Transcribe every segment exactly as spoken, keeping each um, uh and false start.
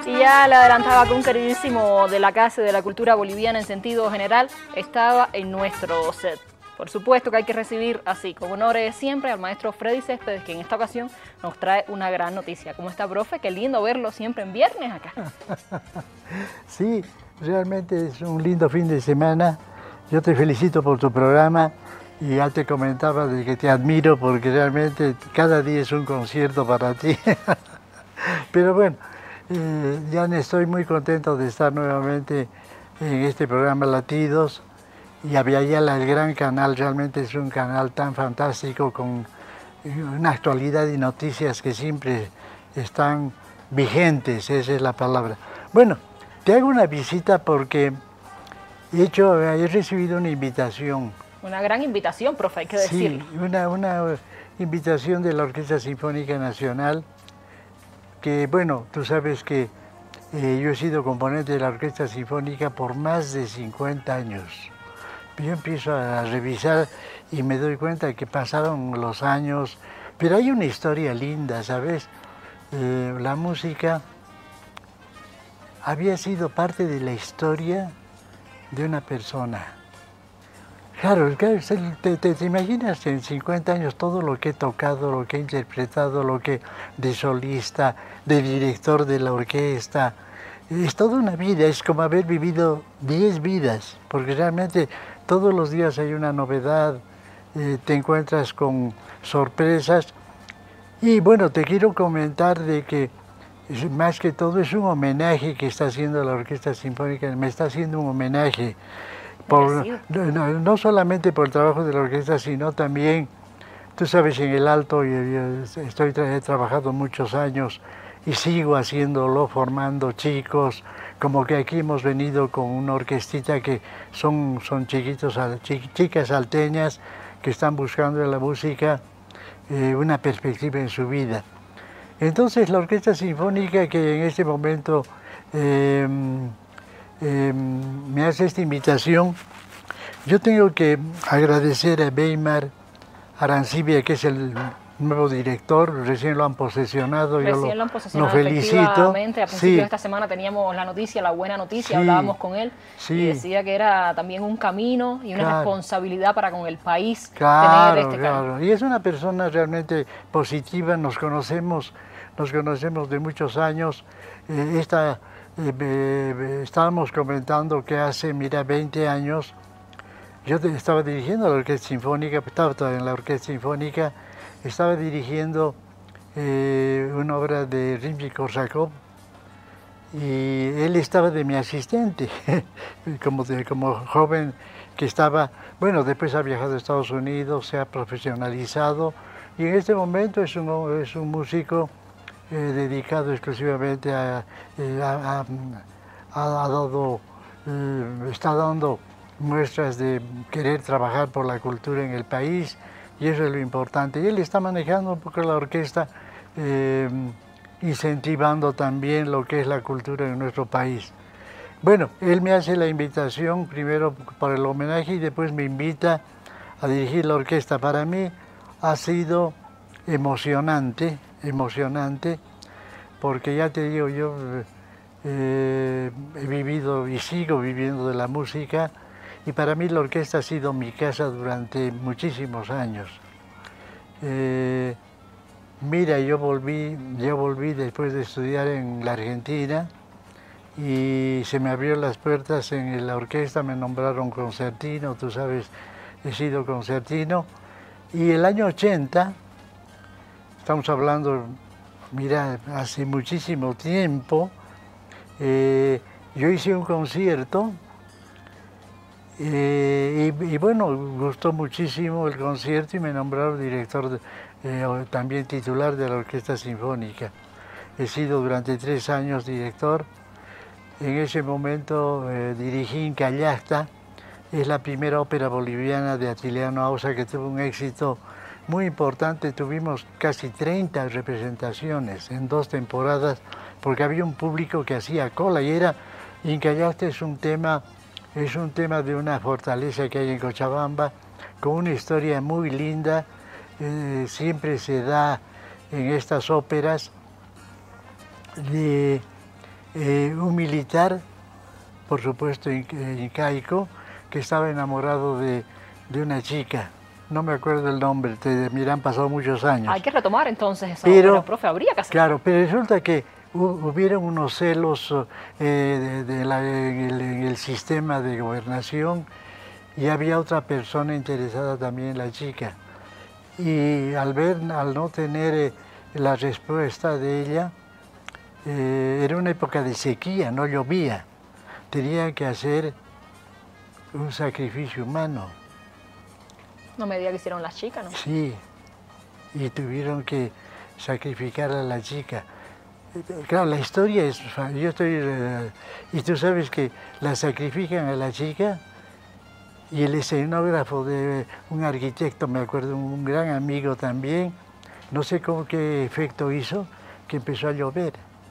Y ya le adelantaba que un queridísimo de la Casa de la Cultura Boliviana en sentido general estaba en nuestro set. Por supuesto que hay que recibir así, con honores siempre, al maestro Freddy Céspedes, que en esta ocasión nos trae una gran noticia. ¿Cómo está, profe? Qué lindo verlo siempre en viernes acá. Sí, realmente es un lindo fin de semana. Yo te felicito por tu programa y ya te comentaba de que te admiro porque realmente cada día es un concierto para ti. Pero bueno, eh, ya estoy muy contento de estar nuevamente en este programa Latidos. Y Aviala, el gran canal, realmente es un canal tan fantástico con una actualidad y noticias que siempre están vigentes, esa es la palabra. Bueno, te hago una visita porque he, hecho, he recibido una invitación. Una gran invitación, profe, hay que decirlo. Sí, una, una invitación de la Orquesta Sinfónica Nacional, que bueno, tú sabes que eh, yo he sido componente de la Orquesta Sinfónica por más de cincuenta años. Yo empiezo a revisar y me doy cuenta que pasaron los años, pero hay una historia linda, ¿sabes? Eh, la música había sido parte de la historia de una persona. Claro, te, te, te imaginas en cincuenta años todo lo que he tocado, lo que he interpretado, lo que de solista, de director de la orquesta. Es toda una vida, es como haber vivido diez vidas, porque realmente todos los días hay una novedad, eh, te encuentras con sorpresas. Y bueno, te quiero comentar de que más que todo es un homenaje que está haciendo la Orquesta Sinfónica, me está haciendo un homenaje, por, no, no solamente por el trabajo de la orquesta, sino también, tú sabes, en el Alto yo, yo estoy, he trabajado muchos años y sigo haciéndolo, formando chicos, como que aquí hemos venido con una orquestita que son, son chiquitos, chicas salteñas que están buscando en la música eh, una perspectiva en su vida. Entonces la Orquesta Sinfónica, que en este momento eh, eh, me hace esta invitación, yo tengo que agradecer a Weimar Arancibia, que es el nuevo director, recién lo han posesionado, recién yo lo, lo, han posesionado, lo felicito. A principios sí. de esta semana teníamos la noticia, la buena noticia, sí. Hablábamos con él sí. y decía que era también un camino y una claro. responsabilidad para con el país claro, tener este claro. camino. Y es una persona realmente positiva, nos conocemos, nos conocemos de muchos años. Eh, esta, eh, eh, estábamos comentando que hace, mira, veinte años, yo estaba dirigiendo la Orquesta Sinfónica, estaba todavía en la Orquesta Sinfónica, estaba dirigiendo eh, una obra de Rimsky-Korsakov y él estaba de mi asistente, como, de, como joven que estaba, bueno, después ha viajado a Estados Unidos, se ha profesionalizado y en este momento es un, es un músico eh, dedicado exclusivamente a, eh, a, a, a dado, eh, está dando muestras de querer trabajar por la cultura en el país y eso es lo importante. Y él está manejando un poco la orquesta, eh, incentivando también lo que es la cultura en nuestro país. Bueno, él me hace la invitación primero para el homenaje y después me invita a dirigir la orquesta. Para mí ha sido emocionante, emocionante, porque ya te digo, yo eh, he vivido y sigo viviendo de la música, y para mí la orquesta ha sido mi casa durante muchísimos años. Eh, mira, yo volví, yo volví después de estudiar en la Argentina y se me abrieron las puertas en la orquesta, me nombraron concertino, tú sabes, he sido concertino. Y el año ochenta, estamos hablando, mira, hace muchísimo tiempo, eh, yo hice un concierto. Eh, y, y bueno, gustó muchísimo el concierto y me nombraron director, de, eh, también titular de la Orquesta Sinfónica. He sido durante tres años director. En ese momento eh, dirigí Incallasta, es la primera ópera boliviana de Atiliano Ausa que tuvo un éxito muy importante. Tuvimos casi treinta representaciones en dos temporadas porque había un público que hacía cola y era, Incallasta es un tema Es un tema de una fortaleza que hay en Cochabamba, con una historia muy linda, eh, siempre se da en estas óperas. De, eh, un militar, por supuesto incaico, que estaba enamorado de, de una chica. No me acuerdo el nombre, te, mira, han pasado muchos años. Hay que retomar entonces esa pero, ópera, profe, habría que hacer. Claro, pero resulta que hubieron unos celos eh, de, de la, en, el, en el sistema de gobernación y había otra persona interesada también en la chica. Y al ver, al no tener eh, la respuesta de ella, eh, era una época de sequía, no llovía. Tenía que hacer un sacrificio humano. No me diga que hicieron las chicas, ¿no? Sí, y tuvieron que sacrificar a la chica. Claro, la historia es... Yo estoy... Eh, y tú sabes que la sacrifican a la chica y el escenógrafo de un arquitecto, me acuerdo, un gran amigo también, no sé cómo qué efecto hizo, que empezó a llover.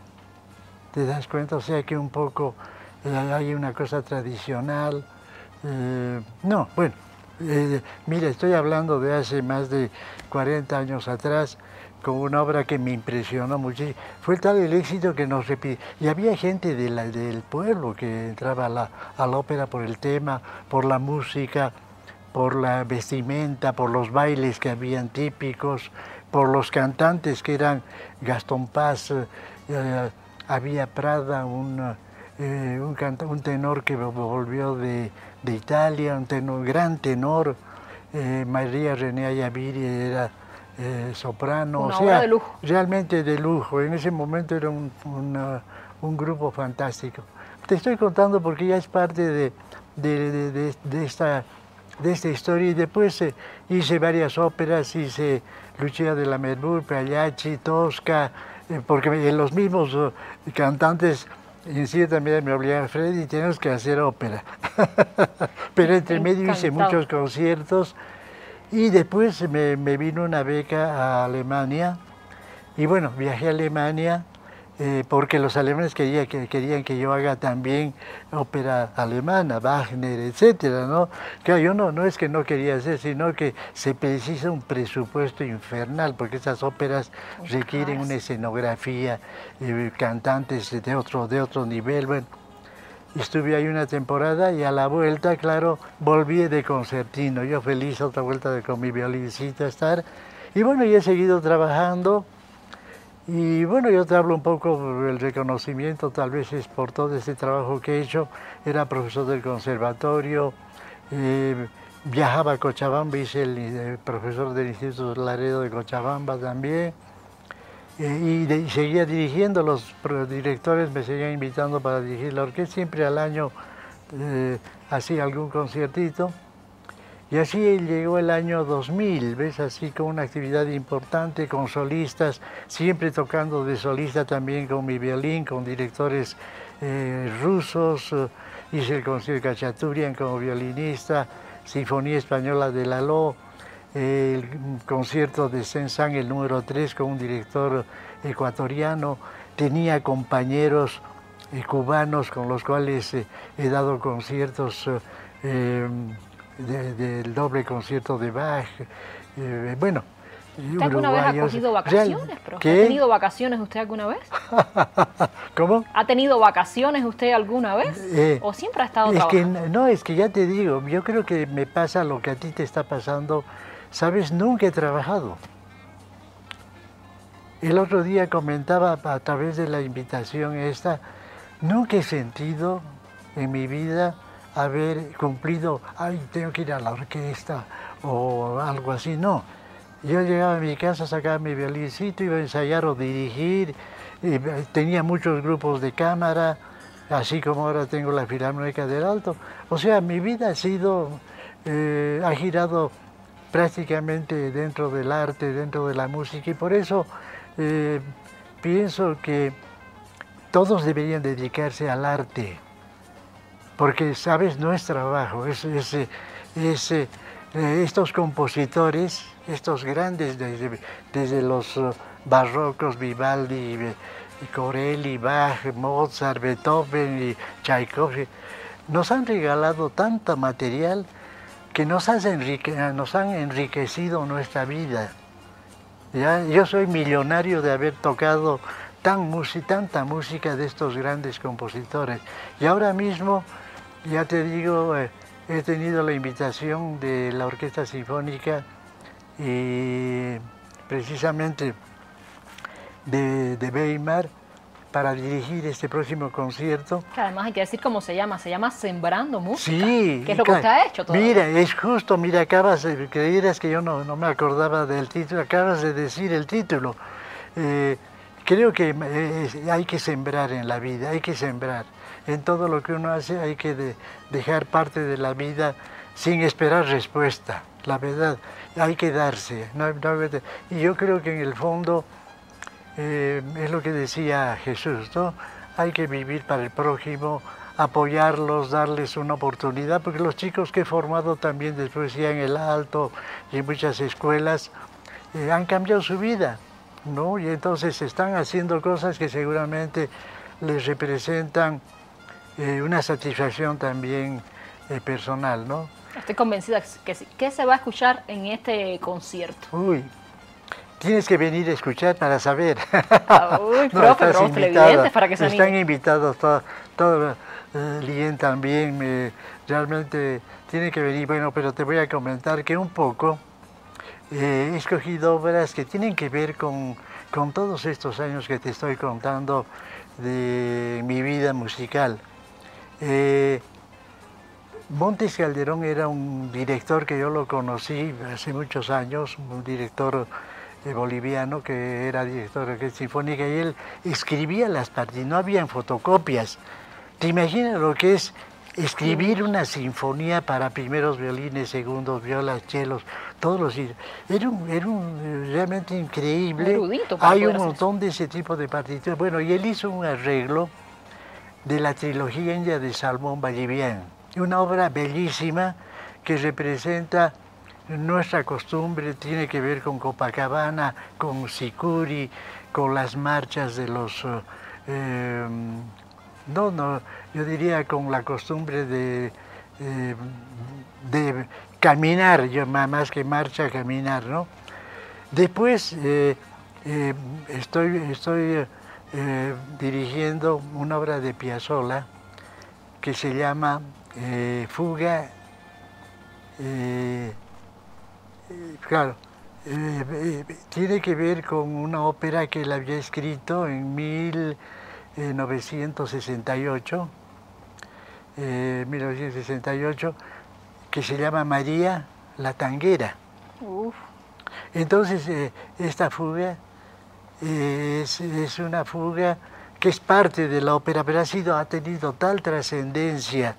¿Te das cuenta? O sea que un poco eh, hay una cosa tradicional. Eh, no, bueno, eh, mira, estoy hablando de hace más de cuarenta años atrás, con una obra que me impresionó muchísimo. Fue tal el éxito que nos repite. Y había gente de la, del pueblo que entraba a la, a la ópera por el tema, por la música, por la vestimenta, por los bailes que habían típicos, por los cantantes que eran Gastón Paz, eh, había Prada, un, eh, un, canta, un tenor que volvió de, de Italia, un tenor, gran tenor, eh, María René Ayaviri era eh, soprano, una o sea, obra de lujo. Realmente de lujo. En ese momento era un, una, un grupo fantástico. Te estoy contando porque ya es parte de, de, de, de, de esta, de esta historia y después eh, hice varias óperas, hice Lucia de Lammermoor, Pagliacci, Tosca, eh, porque los mismos uh, cantantes en cierta medida me obligaron, Freddy, tienes que hacer ópera. Pero entre medio hice muchos conciertos y después me, me vino una beca a Alemania y bueno, viajé a Alemania eh, porque los alemanes querían que, querían que yo haga también ópera alemana, Wagner, etcétera, ¿no? Claro, yo no, no es que no quería hacer, sino que se precisa un presupuesto infernal, porque estas óperas requieren una escenografía, eh, cantantes de otro, de otro nivel, bueno. Estuve ahí una temporada y a la vuelta, claro, volví de concertino. Yo feliz, otra vuelta de, con mi violincito a estar. Y bueno, y he seguido trabajando. Y bueno, yo te hablo un poco del reconocimiento, tal vez es por todo este trabajo que he hecho. Era profesor del conservatorio, eh, viajaba a Cochabamba, hice el, el profesor del Instituto Laredo de Cochabamba también. Eh, y, de, y seguía dirigiendo, los directores me seguían invitando para dirigir la orquesta, siempre al año eh, hacía algún conciertito. Y así llegó el año dos mil, ¿ves? Así con una actividad importante, con solistas, siempre tocando de solista también con mi violín, con directores eh, rusos, eh, hice el concierto de Khachaturian como violinista, Sinfonía Española de Lalo, eh, el concierto de Saint-Saëns, el número tres, con un director ecuatoriano, tenía compañeros eh, cubanos con los cuales eh, he dado conciertos, eh, del de, de doble concierto de Bach, eh, bueno. ¿Usted alguna vez ha cogido vacaciones, profe? ¿Ha tenido vacaciones usted alguna vez? ¿Cómo? ¿Ha tenido vacaciones usted alguna vez? Eh, ¿O siempre ha estado es trabajando? Que, no, es que ya te digo, yo creo que me pasa lo que a ti te está pasando. ¿Sabes? Nunca he trabajado. El otro día comentaba a través de la invitación esta, nunca he sentido en mi vida haber cumplido, ay, tengo que ir a la orquesta o algo así, no. Yo llegaba a mi casa, sacaba mi violincito, iba a ensayar o dirigir, y tenía muchos grupos de cámara, así como ahora tengo la Filarmónica del Alto. O sea, mi vida ha sido, eh, ha girado prácticamente dentro del arte, dentro de la música, y por eso eh, pienso que todos deberían dedicarse al arte. Porque, ¿sabes? No es trabajo, es, es, es eh, estos compositores, estos grandes, desde, desde los uh, barrocos, Vivaldi, Corelli, Bach, Mozart, Beethoven y Tchaikovsky, nos han regalado tanto material que nos, enrique, nos han enriquecido nuestra vida. ¿Ya? Yo soy millonario de haber tocado tan tanta música de estos grandes compositores. Y ahora mismo, ya te digo, eh, he tenido la invitación de la Orquesta Sinfónica y precisamente de, de Weimar para dirigir este próximo concierto. Que además hay que decir cómo se llama, se llama Sembrando Música, sí, que es lo que usted ha hecho todavía. Mira, es justo, mira, acabas de, creyeras que yo no, no me acordaba del título, acabas de decir el título. Eh, creo que eh, hay que sembrar en la vida, hay que sembrar. En todo lo que uno hace hay que de, dejar parte de la vida sin esperar respuesta, la verdad, hay que darse. No, no, y yo creo que en el fondo eh, es lo que decía Jesús, ¿no? Hay que vivir para el prójimo, apoyarlos, darles una oportunidad, porque los chicos que he formado también después ya en el Alto y en muchas escuelas eh, han cambiado su vida, ¿no? Y entonces están haciendo cosas que seguramente les representan eh, una satisfacción también eh, personal, ¿no? Estoy convencida que sí. ¿Qué se va a escuchar en este concierto? Uy, tienes que venir a escuchar para saber. Ah, uy, no, profe, pero los televidentes para que se Están animen. invitados, todo, todo eh, Lien también, me, realmente tiene que venir. Bueno, pero te voy a comentar que un poco eh, he escogido obras que tienen que ver con, con todos estos años que te estoy contando de mi vida musical. Eh, Montes Calderón era un director que yo lo conocí hace muchos años, un director eh, boliviano que era director de orquesta sinfónica, y él escribía las partituras, no habían fotocopias. ¿Te imaginas lo que es escribir una sinfonía para primeros violines, segundos, violas, chelos, todos los... Era, un, era un, realmente increíble. Erudito para Hay un poder montón de ese tipo de partituras. Bueno, y él hizo un arreglo de la trilogía india de Salmón Vallivian, una obra bellísima que representa nuestra costumbre, tiene que ver con Copacabana, con Sicuri, con las marchas de los... Eh, no, no, yo diría con la costumbre de, eh, de caminar, yo más que marcha, caminar, ¿no? Después eh, eh, estoy, estoy eh, dirigiendo una obra de Piazzolla que se llama eh, Fuga, eh, eh, claro, eh, eh, tiene que ver con una ópera que él había escrito en mil novecientos sesenta y ocho, eh, mil novecientos sesenta y ocho, que se llama María la Tanguera. Uf. Entonces, eh, esta fuga eh, es, es una fuga que es parte de la ópera, pero ha, sido, ha tenido tal trascendencia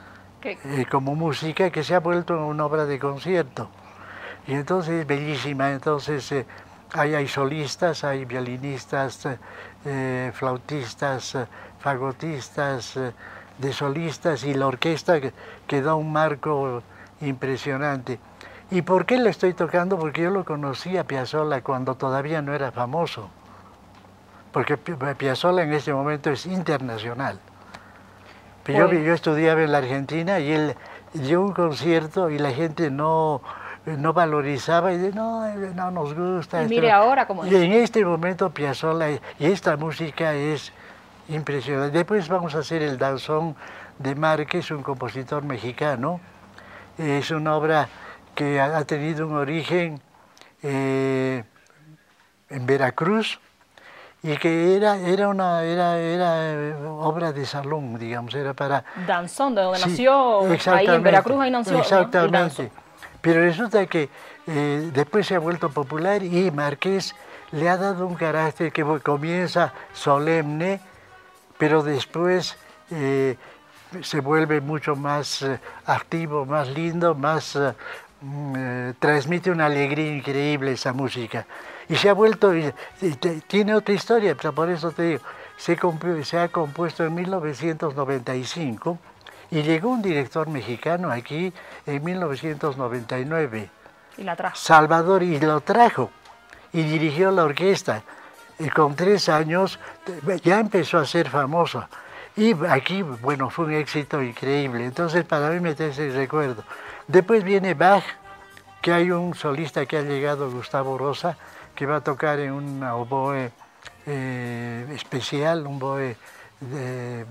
eh, como música que se ha vuelto una obra de concierto. Y entonces es bellísima, entonces eh, hay, hay solistas, hay violinistas, eh, flautistas, eh, fagotistas, eh, de solistas, y la orquesta que, que da un marco impresionante. ¿Y por qué le estoy tocando? Porque yo lo conocí a Piazzolla cuando todavía no era famoso. Porque Piazzolla en este momento es internacional. Pero yo, yo estudiaba en la Argentina y él dio un concierto y la gente no, no valorizaba y de, no, no nos gusta. Y mire esto. Ahora cómo es. Y en este momento Piazzolla, y esta música es impresionante. Después vamos a hacer el danzón de Márquez, un compositor mexicano. Es una obra que ha tenido un origen eh, en Veracruz y que era, era una era, era obra de salón, digamos, era para... Danzón, de donde sí, nació, ahí en Veracruz, ahí nació. Exactamente. ¿No? Pero resulta que eh, después se ha vuelto popular y Márquez le ha dado un carácter que comienza solemne, pero después eh, se vuelve mucho más eh, activo, más lindo, más... Eh, eh, transmite una alegría increíble esa música. Y se ha vuelto, y, y te, tiene otra historia, pero por eso te digo, se, se ha compuesto en mil novecientos noventa y cinco y llegó un director mexicano aquí en mil novecientos noventa y nueve. Y la trajo. Salvador, y lo trajo, y dirigió la orquesta. Y con tres años ya empezó a ser famoso. Y aquí, bueno, fue un éxito increíble. Entonces, para mí me trae ese recuerdo. Después viene Bach, que hay un solista que ha llegado, Gustavo Rosa, que va a tocar en una oboe eh, especial, un boe de,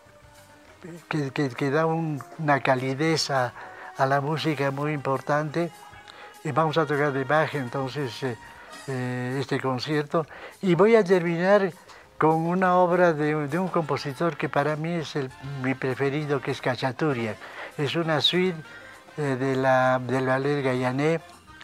que, que, que da un, una calidez a, a la música muy importante. Y vamos a tocar de Bach entonces eh, eh, este concierto. Y voy a terminar con una obra de, de un compositor que para mí es el, mi preferido, que es Khachaturian. Es una suite eh, de la, del ballet Gaiané,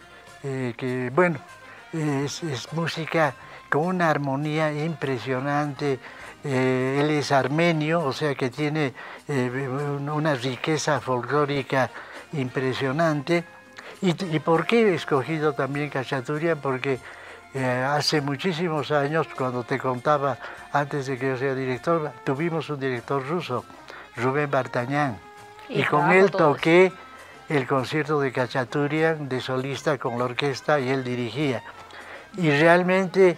eh, que bueno, es, es música con una armonía impresionante. Eh, él es armenio, o sea que tiene eh, una riqueza folclórica impresionante. ¿Y, y por qué he escogido también Khachaturian? Porque eh, hace muchísimos años, cuando te contaba antes de que yo sea director, tuvimos un director ruso, Rubén Bartañán, y, y con él toqué eso. El concierto de Khachaturian de solista con la orquesta y él dirigía. Y realmente,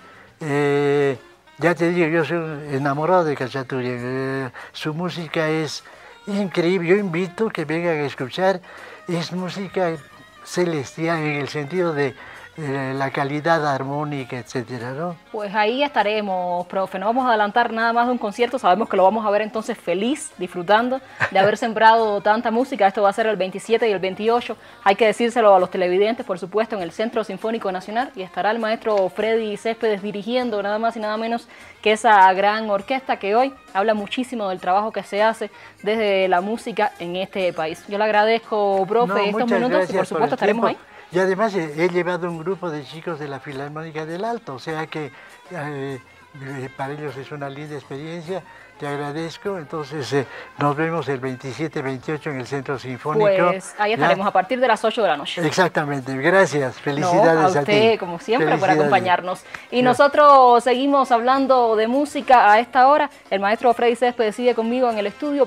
eh, ya te digo, yo soy enamorado de Khachaturian. Eh, su música es increíble. Yo invito que vengan a escuchar. Es música celestial en el sentido de eh, la calidad armónica, etcétera, ¿no? Pues ahí estaremos, profe. No vamos a adelantar nada más de un concierto. Sabemos que lo vamos a ver entonces feliz, disfrutando de haber sembrado tanta música. Esto va a ser el veintisiete y el veintiocho. Hay que decírselo a los televidentes, por supuesto, en el Centro Sinfónico Nacional. Y estará el maestro Freddy Céspedes dirigiendo nada más y nada menos que esa gran orquesta que hoy habla muchísimo del trabajo que se hace desde la música en este país. Yo le agradezco, profe, no, estos minutos y por supuesto por estaremos ahí. Y además he llevado un grupo de chicos de la Filarmónica del Alto, o sea que eh, para ellos es una linda experiencia. Te agradezco, entonces eh, nos vemos el veintisiete veintiocho en el Centro Sinfónico. Pues ahí estaremos ¿ya? A partir de las ocho de la noche. Exactamente, gracias, felicidades no, a usted, a ti. como siempre, por acompañarnos. Y ya. Nosotros seguimos hablando de música a esta hora. El maestro Freddy Céspedes sigue conmigo en el estudio.